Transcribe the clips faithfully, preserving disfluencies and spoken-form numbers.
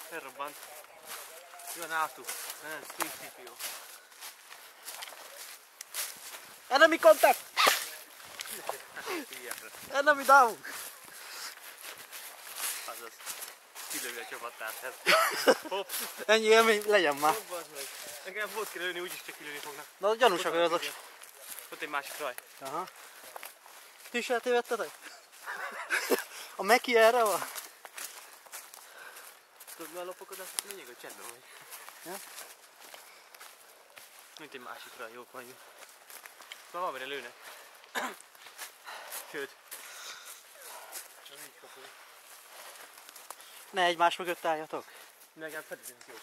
Elrobbant. Jön hátul. Nem, C C P O. Enemy contact! Enemy down! Azaz. Kilövi a csapattársát. Hopp. Ennyi élmény legyen már. Hopp, az meg. Nekem volt kell lőni, úgyis csak kilőni fognak. Na gyanúsak hogy azok. Ott egy másik raj. Aha. Ti is eltévedtetek? A Meki erre van? Tudod, mi a lopakodásnak lényeg, hogy csendben vagy. Ja? Mint egy másik raj, jók vagyunk. Már valamire lőnek. Sőt. Csak így kapod. Ne egymás mögött álljatok. Legalább fedezünk jó.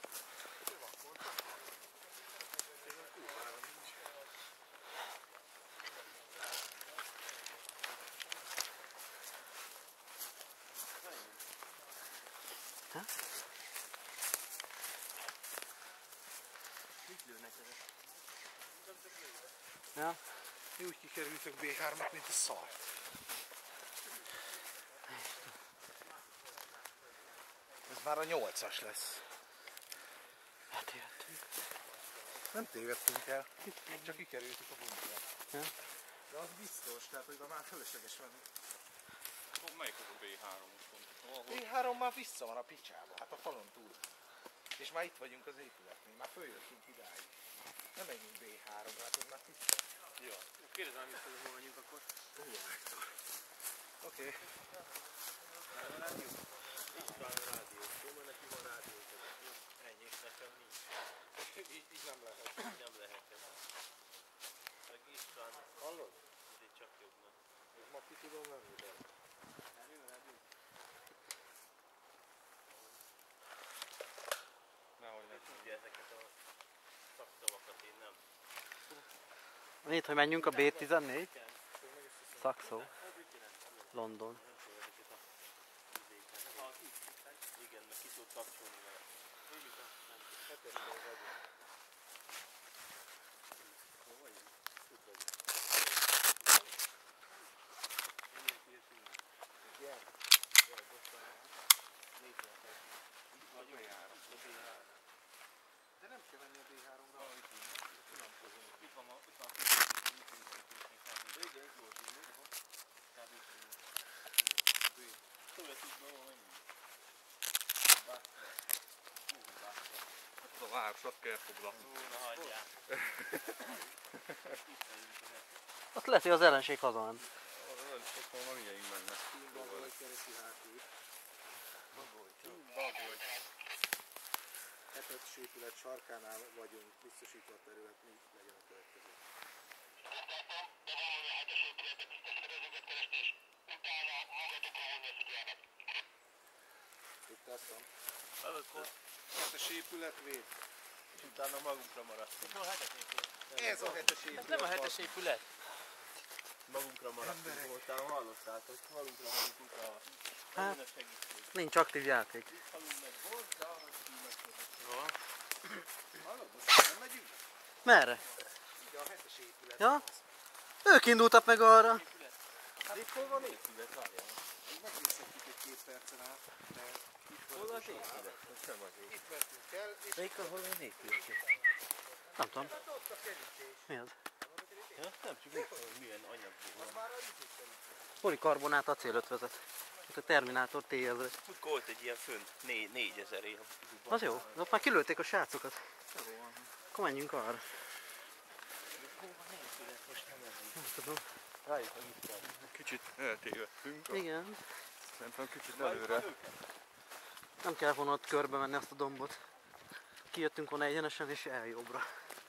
Ha? Mit lőnek ezek? Ja. Mi úgy kikerültök bé hármat, mint a szar. Ez már a nyolcas lesz. Eltévedtünk. Nem tévedtünk el, csak kikerültük a bunkert. Ja. De az biztos, tehát hogy már fölösleges venni. Oh, melyik az a bé három? bé három már vissza van a picsába, hát a falon túl. És már itt vagyunk az épületnél, már följöttünk idáig. Nem menjünk bé háromra, hát ez már vissza. Jó. Kérdezem, hogy mit hol menjünk akkor. Oké. Okay. A rádió? Így van a rádió. Jó, mert neki van rádió. Ennyi, nekem nincs. így, így nem lehet. Így nem lehet. Meg István. Hallod? Ez így csak jobbnak. Ez ma ki tudom venni, de... Rádió, rádió. Nehogy Ő tudja ezeket a szakszavakat, én nem. Mit, hogy menjünk a bé tizennégy? Szakszó. London. Igen, meg ki tud kapcsolni vele. Hol vagyunk? Itt vagyunk. Igen. Itt vagyunk. De nem kell menni a bé háromra. Itt van a itt van a igen, itt volt így. Kb. Szóval tudna, hol menjünk. Bászra. Hú, bászra. Hát a városat kell foglalni. Hú, na hagyjál. Azt lehet, hogy az ellenség hazament. Nagyon sokan van ilyeink menne. Bagoly keresi hátul. Bagoly. Hetes épület sarkánál vagyunk, biztosítva a terület, mi legyen a következő. Tisztáztam. Hallottam. Hetes épület véd. És utána magunkra maradtunk. Ez a hetes épület. Ez a hetes Ez épület. nem a hetes épület. Magunkra maradtunk voltál, hallottátok? Magunkra maradtunk a... Hát, nincs aktív játék. Halunk meg hozzá, hogy kínos. Hallod, most nem megyünk? Merre? Így a hetes épület. Ja? Ők indultak meg arra. Hát itt hol van épület? Várjál. Megnézhetjük egy két percen át, de itt Hol az épület? Sem az ég. itt mentünk el, és Melyik a hol van épület? Nem tudom. hát ott a kerítés. Mi az? Ja, nem csak úgy, hogy milyen anyagból van. Már a izét kerítés. Polikarbonát acélötvezet. Itt a Terminátor té ezer. Tudk volt egy ilyen fönt, né négyezer év. Az jó. De ott már kilőtték a srácokat. Akkor menjünk arra. Hol van épület? Most nem ez. Nem tudom. Rájuk, hogy itt van. Kicsit eltévedtünk. Igen. Szerintem kicsit előre. Nem kell volna ott körbe menni azt a dombot. Kijöttünk volna egyenesen és eljobbra.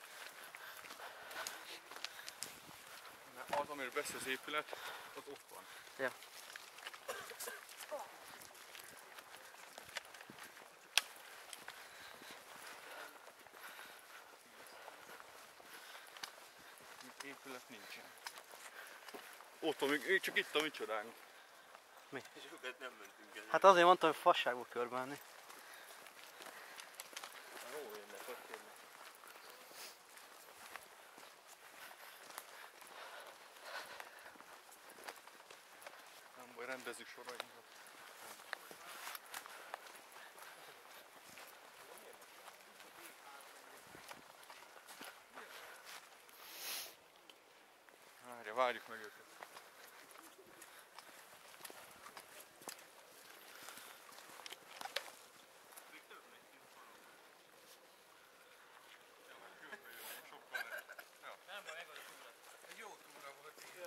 Az, amiről beszél az épület, az ott van. Ja. Épület nincsen. Ott van, még csak itt a mi csodánk. Mi? És őket nem mentünk el. Hát azért mondtam, hogy fasságból körbe menni. Jó jönnek, ott jönnek. Nem baj, rendezzük sorainkat. Várja, várjuk meg őket. Egy jó túra volt így.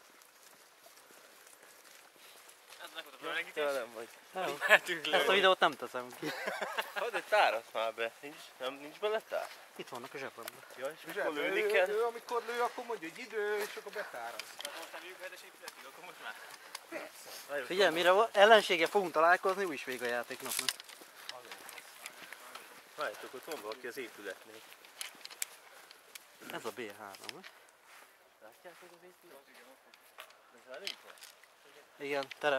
Tőlem vagy. Nem. Mehetünk le. Ezt a videót nem teszem ki. Hadd egy tárat már be. Nincs, nem, nincs bele tár? Itt vannak a zsebemben. Ja, és Ugye, mikor ő, lőni ő, kell? ő, amikor lő, akkor mondja, hogy idő, és akkor betáraz. Figyelj, mire va- ellensége fogunk találkozni, úgyis vége a játéknapnak. Várjátok, ott van valaki az épületnél. Ez a bé három, eh? Látjátok az épületet? Ez velünk van? Igen, terep.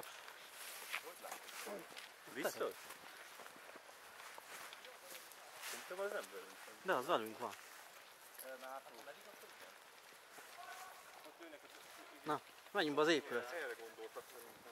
Biztos? Szerintem az nem velünk van. De az velünk van. Na, menjünk be az épület. Erre gondoltak szerintem.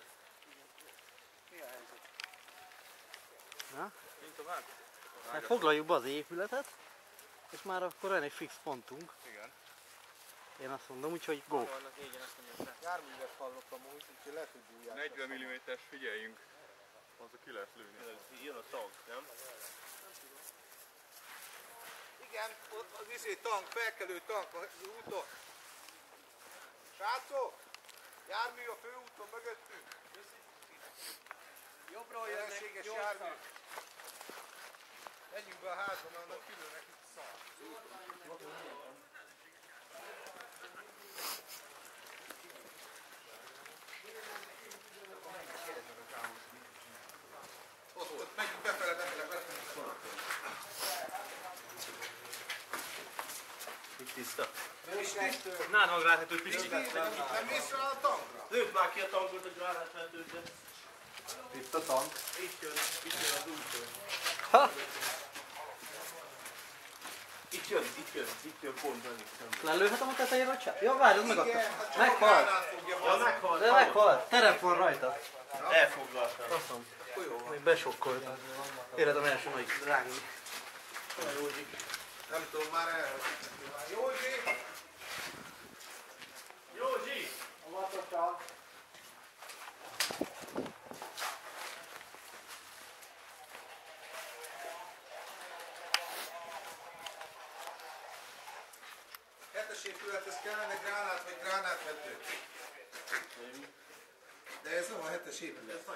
Na, Mint a vár? hát foglaljuk be az épületet, és már akkor van egy fix pontunk. Igen. Én azt mondom, úgyhogy go. Járművet hallok amúgy, úgyhogy lehet, hogy bújják. negyven milliméteres figyeljünk. Azok ki lehet lőni. Jön a tank, nem? Igen, ott az izé tank, felkelő tank az úton. Srácok, jármű a főúton mögöttünk. Jobbról jönnek, jármű. Menjünk be a házba, mert annak különnek itt szar. Ott, ott megyünk befele, befele, befele. Itt tiszta. Nálam gránátvető Pisti. nem mész rá a tankra? Lőd már ki a tankot, hogy gránátvetőt. Itt a tank. Itt jön, itt jön az úton. Ha! Itt jön, itt jön, itt jön pont az itt. Lelőhetem a tetejére a csát? Ja, várj, az megadta. hát Meghalt. Ja, meghalt. De meghalt. Terep van rajta. Elfoglaltam. Faszom. Még besokkoltam. Életem első nagy rágni. Nem tudom, már elhoztam. Józsi! Józsi! A matocsa. Hetes épülethez kellene gránát vagy gránátvető. De ez nem a hetes épület.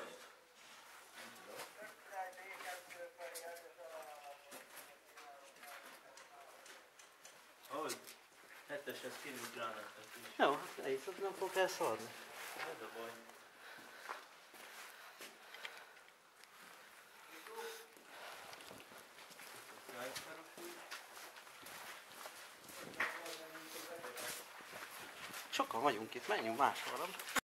Ahogy? Heteshez kérünk gránátvető. Jó, hát egyszer nem fogok elszarni. Ez a baj. Sokan vagyunk itt, menjünk máshol.